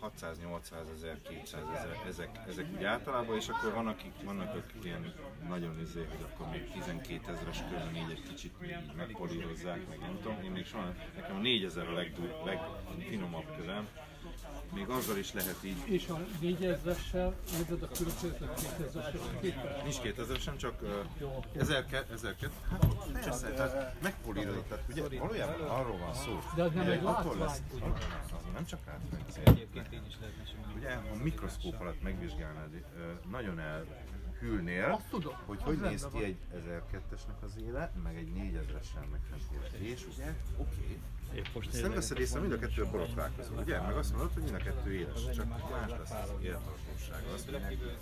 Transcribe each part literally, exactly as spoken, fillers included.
hatszáz-nyolcszázezer, kétszázezer, ezek, ezek úgy általában, és akkor van, akik, vannak akik ilyen nagyon izé, hogy akkor még tizenkétezres körül így egy kicsit még megpolírozzák, meg nem tudom, én még soha, nekem a négyezer a legdur, legfinomabb kövem, még azzal is lehet így. És a négyezressel nézed a különbséget a kétezressel? Nincs kétezresen, csak ezerkettő, hát persze, tehát megpolírozott, tehát ugye valójában arról van szó. De az nem egy látvány. Nem csak látvány. Ugye, ha mikroszkóp alatt megvizsgálnád, nagyon elhűlnél, hogy hogy néz ki egy ezerkettesnek az éle, meg egy négyezresnek az éle. És ugye, oké. Ezt nem veszed észre, mind a kettő borotválkozó, ugye? Meg azt mondod, hogy mind a kettő éles, csak más lesz az élettartósága. Azt mondják, hogy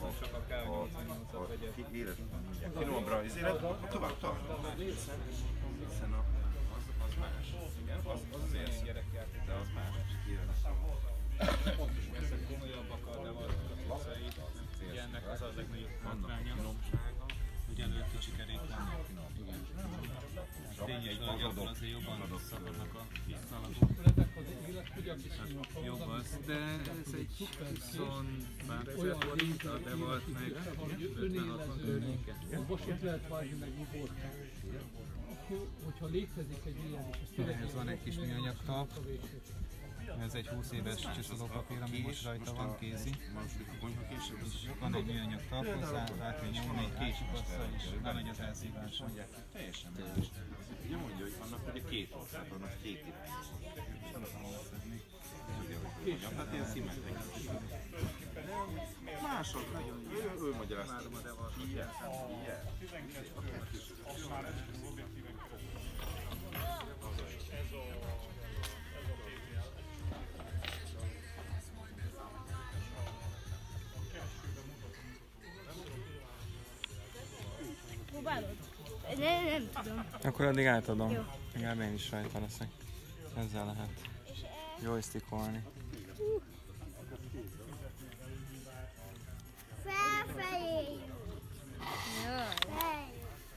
a éles, finomabbra az élet, tovább tart. Hiszen az más. Igen, az azért gyerekjáték, de az más. Pontosan ezek komolyabbak a devartokacai, ugye ennek az az legnagyobb hátránya, hogy előtt kicsi kerék vannak. Tényleg, hogy akkor azért jobban szakadnak a szalagok. Jobb az, de ez egy húsz-pár forint, a devart meg ötven-hatvan környéken. Most itt lehet vágni meg uborkát. Akkor, hogyha létezik egy ilyen, és ehhez van egy kis műanyag talp. Ez egy húsz éves csiszolópapír, ami most rajta van, kézi. És van egy műanyag talp hozzá, rá kell nyomni egy késik assza, és lemegy az elszívása. Teljesen más. Ugye mondja, hogy vannak ugye két ország, vannak két irány. Hát ilyen szimmetrikus. Másod, ő, ő magyarázta. Igen, igen. Próbálod? Nem, nem tudom. Akkor addig átadom. Jó. Legalább én is rajta leszek. Ezzel lehet joystickolni. Uh. Felfelé! Jaj!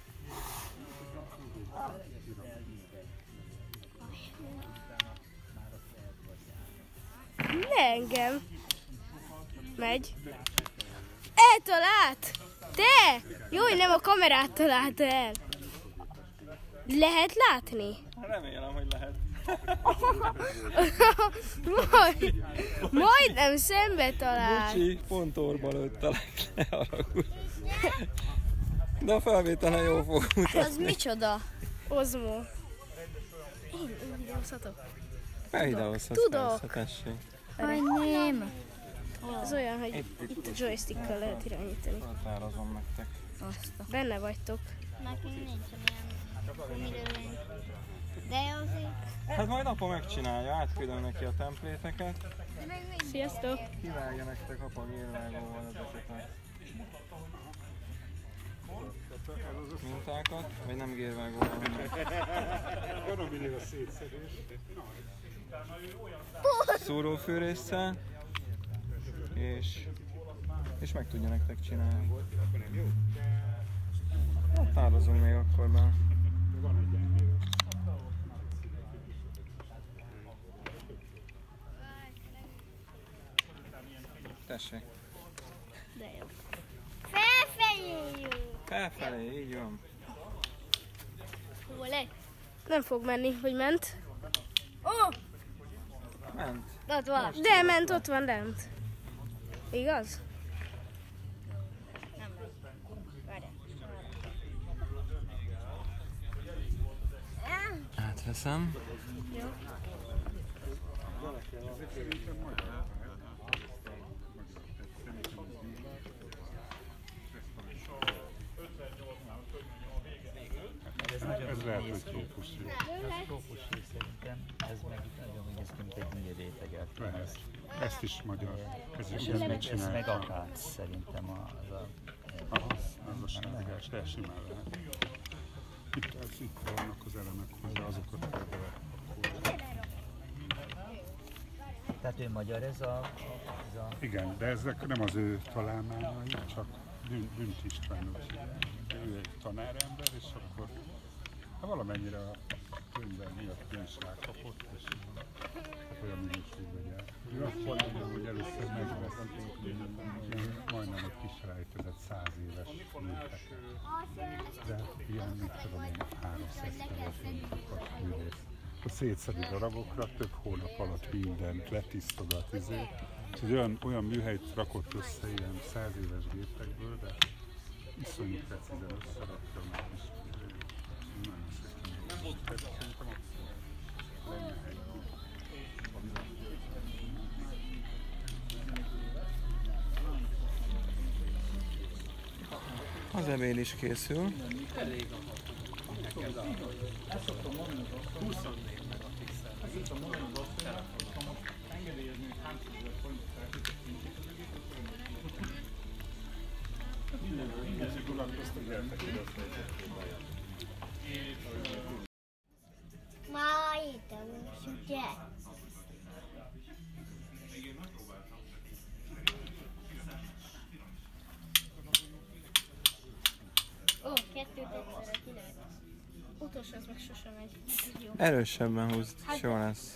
Ne engem! Megy! Eltalált! Te! Jó, hogy nem a kamerát találta el. Lehet látni? Remélem, hogy lehet. Majd, majdnem szembe talál. Bocsi, pont orba lőttelek le, haragudj. De a felvételen jól fog mutatni. Az micsoda? Ozmo. Én, én videózhatok? Felvideózhatsz, Tudok. persze, tessék. Nem. Az olyan, hogy itt, itt a joystickkal lehet irányítani. Határozom nektek. Azt. Benne vagytok. Nekünk nincsen ilyen gumirövény. De azért... Hát majd apa megcsinálja, átküldöm neki a templéteket. Sziasztok! Kivágja nektek apa gérvágóval ezeket a mintákat, vagy nem gérvágóval, hanem Garabilil a szétszedés. szúrófűrésszel, és, és meg tudja nektek csinálni. Határozunk még akkor be. Tessék. De jó. Felfelé jó! Felfelé, így van. Hol egy? Nem fog menni, hogy ment. Ó! Oh! Ment. Ott van. De ment, ott van lent. Igaz? Nem megy. Várjál. Átveszem. Jó. Ez lehet, hogy trópusi. Ez trópusi szerintem, ez meg nagyon úgy néz ki, mint egy nyíl rétegelt. Lehet. Ezt is magyar. Ez is És ez így meg, ez meg csinálják. akác szerintem az a... Aha, az a sárgás, de simán lehet. Itt, az, itt vannak az elemek hozzá, azokat kell bele. Tehát ő magyar ez a... Ez a... Igen, de ezek nem az ő találmányai, csak Bünt István. Ő egy tanárember, és akkor hát valamennyire a könyvben miatt pénzt rákapott, és hát olyan minőségben jár. Ő akkor mondja, hogy elő először megvették, ilyen majdnem egy kis rejtezett száz éves műheket. De ilyen, mit tudom én, háromszáz telefonikus művész. Akkor szétszedi darabokra, több hónap alatt mindent letisztogat, izé. És olyan, olyan műhelyt rakott össze ilyen száz éves gépekből, de iszonyú precízen összerakja meg is. Nagyon szépen. Szerintem ott lenne hely. Az ebéd is készül. Ezt szoktam mondani, hogy huszonnégy megapixel. Ezt szoktam mondani, hogy ha most engedélyezni, hogy háromszázezer forintot feltétlenül. Mindenki gondolkoztak, eltekintett. Ma étem, ugye? Ó, kettőt egyszerre ki lehet. Utolsó az meg sosem megy. Jó. Erősebben húzd, és jó lesz.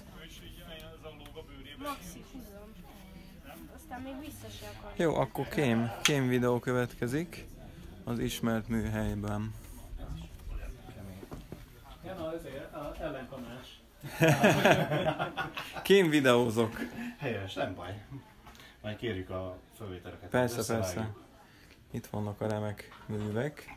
Maxi húzom. Aztán még vissza se akar. Jó, akkor kém, kém videó következik az ismert műhelyben. Jana, ezért ellentanás. Kém videózok. Helyes, nem baj. Majd kérjük a fölvételeket. Persze, persze. Itt vannak a remek művek.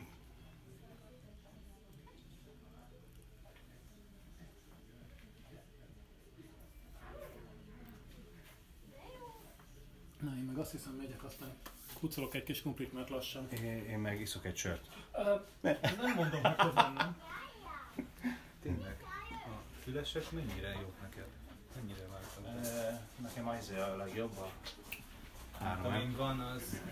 Na, én meg azt hiszem megyek, aztán kucolok egy kis kumplit, mert lassan. Én, én meg iszok egy sört. Uh, nem mondom, hogy közben nem. Tényleg, a fülesek mennyire jók neked? Mennyire váltak? E, nekem az a legjobb a három. Amin van, az...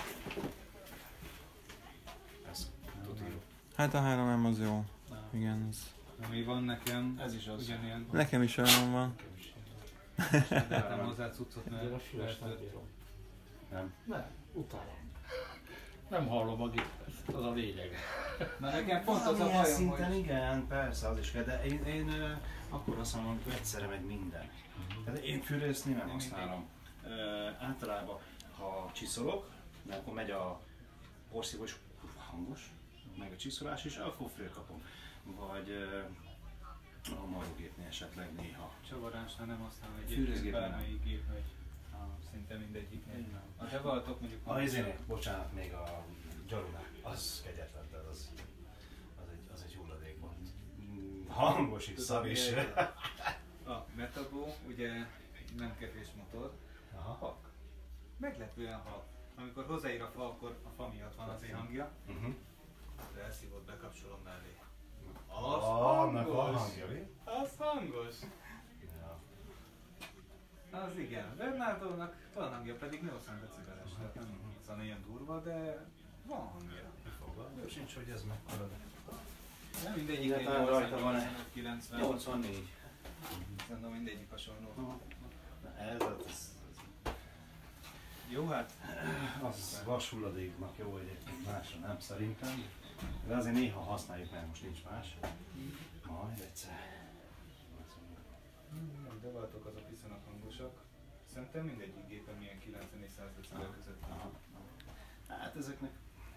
Ez tuti jó. Hát a három em az jó. Igen, ez. Ami van nekem, Ez is az. ugyanilyen. Nekem is olyan van. Nem hozzá cuccot, mert... A füles nem bírom. Nem? Nem, utálom. Nem hallom a gépet, az a lényeg. Na nekem pont az a Valamilyen bajom, szinten hogy... igen, persze, az is kell, de én, én uh, akkor azt mondom, hogy egyszerre megy minden. Tehát én fűrészni nem használom. Uh, általában, ha csiszolok, mert akkor megy a porszívó is hangos, meg a csiszolás is, akkor fölkapom. Vagy uh, a marrógépnél esetleg néha. Csavarásnál nem használom egy Fűrészgépen nem. bármelyik gép, hogy szinte mindegyiknél. A te valatok mondjuk... A izénél, bocsánat, még a gyarunál, az kegyetlen, de az, az egy, az egy hulladékpont. Hangos is, szar is. A Metabo, ugye nem kevés motor, hak. Meglepően hak. Amikor hozzáír a fa, akkor a fa miatt van az én hangja. Uh-huh. De elszívott, bekapcsolom mellé. Az hangos! a hangja, mi? Az hangos! Ja. Az igen. Bernardónak van hangja, pedig nyolcvan decibeles, tehát nem szóval ilyen durva, de van hangja. Fogalmam sincs, hogy ez mekkora. Nem mindegyik Illetve rajta van egy kilencven. nyolcvannégy. Szerintem mindegyik hasonló. Na ez, az, az, Jó, hát az vashulladéknak jó egyébként, másra nem szerintem. De azért néha használjuk, mert most nincs más. Majd egyszer. de váltok azok viszonylag hangosak. Szerintem mindegyik gépen milyen kilencven és száz decibel között. Aha. Hát ezeknek...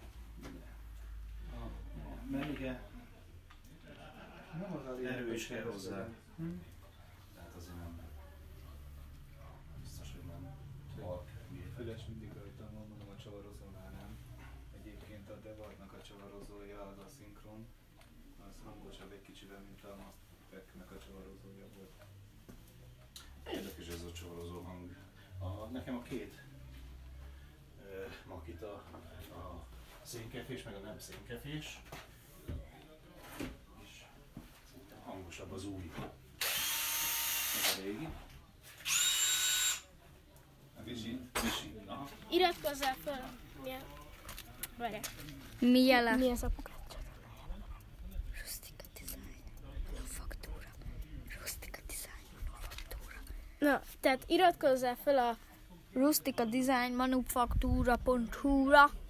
Mert igen, Nem az a erő is kell hozzá. Hm? Tehát azért nem... Biztos, hogy nem halk gépek. Füles mindig rajtam van, mondom a csavarozónál nem. Egyébként a Devartnak a csavarozója, az a szinkron, az hangosabb egy kicsivel, mint a Mastec-nek a csavarozója volt. Érdekes ez a csavarozó hang. A, nekem a két uh, Makita, a szénkefés, meg a nem szénkefés. És szerintem hangosabb az új. Ez a régi. A Visi. Visi. Aha. Iratkozzál fel! Mi a... Várjál. Mi jele? Mi az apukád? Rustika design, manufaktúra. Rustika design, manufaktúra. Na, tehát iratkozzál fel a Rustika design manufaktúra pont hu-ra.